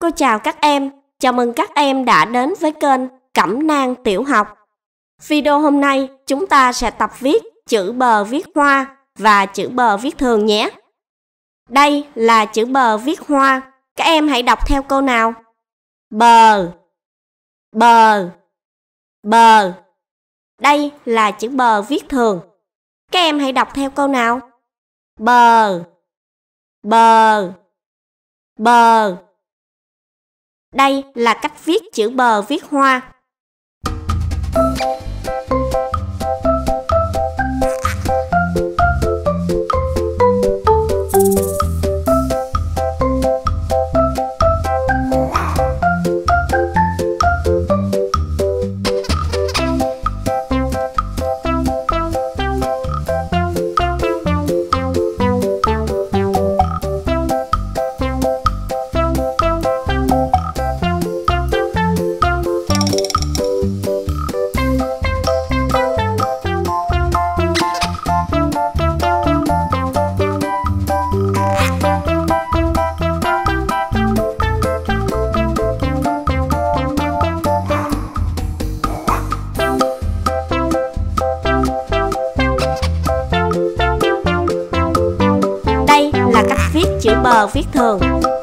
Cô chào các em, chào mừng các em đã đến với kênh Cẩm nang tiểu học. Video hôm nay chúng ta sẽ tập viết chữ bờ viết hoa và chữ bờ viết thường nhé. Đây là chữ bờ viết hoa, các em hãy đọc theo cô nào. Bờ, bờ, bờ. Đây là chữ bờ viết thường. Các em hãy đọc theo câu nào. Bờ, bờ, bờ. Đây là cách viết chữ bờ viết hoa. Đây là cách viết chữ bờ viết thường.